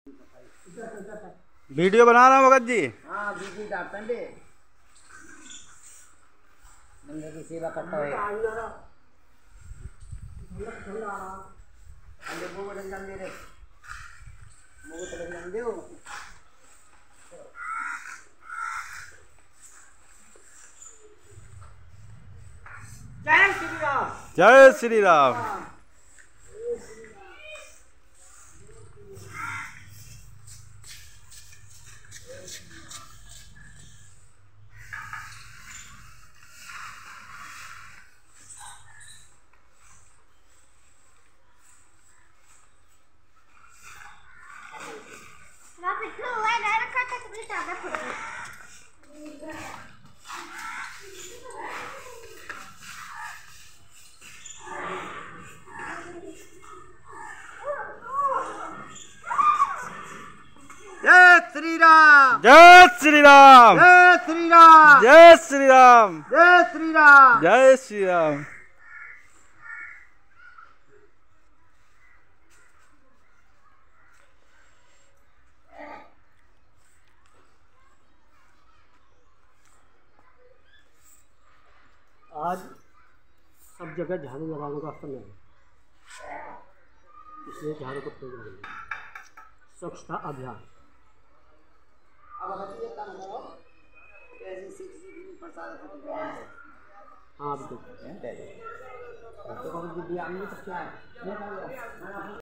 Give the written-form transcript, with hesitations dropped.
Video बना रहा हूँ भगत जी। हाँ वीडियो डालते हैं बंदे की सेवा करता है। जय श्री राम। जय श्री राम। जय श्री राम। जय श्री राम। जय श्री राम। जय श्री राम। जय श्री राम। जय श्री राम। आज सब जगह झाड़ू लगाने का समय है, इसलिए झाड़ू को तेज लगाएंगे। स्वच्छता अभियान। हाँ बिल्कुल।